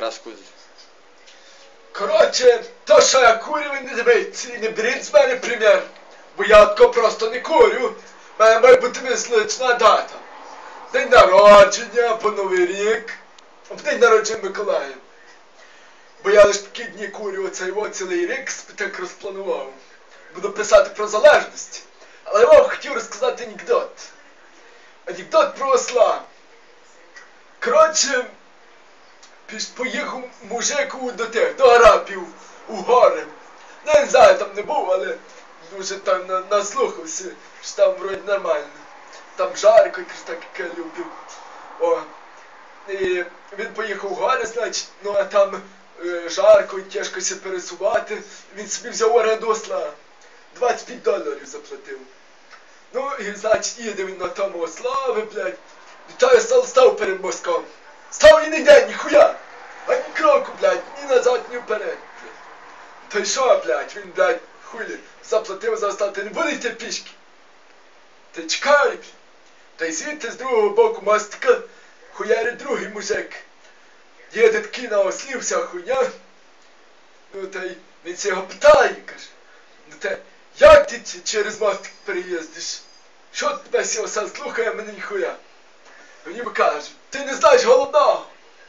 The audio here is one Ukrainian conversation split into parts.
краску. Коротше, то, що я курю, ви не дивіться і не беріть з мене примір. Бо я тако просто не курю. В мене має бути визначна дата. День народження, або Новий рік, або день народження Миколая. Бо я лише такі дні курю оцей цілий рік, так розпланував. Буду писати про залежність. Але я вам хотів розказати анекдот. Анекдот про осла. Коротше, поїхав мужик до Арапів, у гори. Ну, не знаю, там не був, але дуже там наслухався, що там вроді нормально. Там жарко, так як я люблю. О. І він поїхав в гори, значить, ну а там жарко і тяжко ся пересувати. Він собі взяв оренду осла. $25 заплатив. Ну і, значить, їде він на тому ославі, блядь. І той осел став перед мостком. Став і не йде, ніхуя! Ані кроку, блядь, ні назад, ні вперед, блядь. Та й що, блядь, він, блядь, хулі, заплатив за осла, ти не буде йти пішки. Та чекай, блядь. Та й звідти з другого боку мостика хуярить другий мужик. Їде такий на ослі, вся хуйня. Ну та й він його питає, каже. Ну та як ти через мостик переїздиш? Що тебе сі осел слухає, а мене ніхуя? Він йому каже, ти не знаєш головного.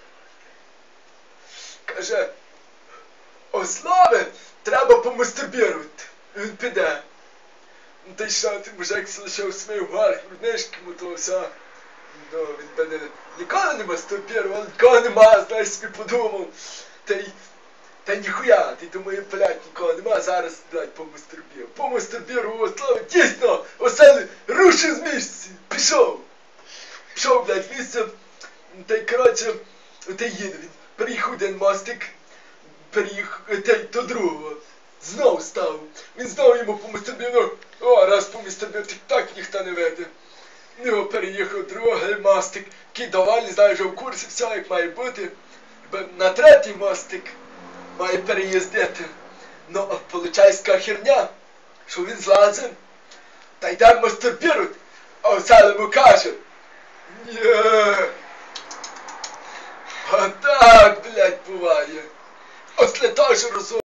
Каже, ославе треба помастурбірувати. І він піде. Ну та й що, ти мужик лишив свій вверх, груднички, то все. Ну, він мене ніколи не мастурбірував, нікого нема, знаєш, собі подумав. Та й ніхуя, ти думаю, блядь, нікого нема, зараз, блядь, помастурбірував. Помастурбірував ославе, дійсно, осел рушив з місця, пішов. Пішов, блядь, в місце, та й, коротше, та й їде він. Приїхав один мостик, приїхав, та й до другого. Знов став. Він знову йому помастурбірував. О, раз помастурбірував, так ніхто не веде. Ну, переїхав другий мостик, який доволі, знає, вже в курсі, все як має бути. На третій мостик має переїздити. Ну, а виходить така херня, що він злазив, та йде мастурбірувати, а оце йому каже, ні. А так, блядь, буває. Осле теж розуміє.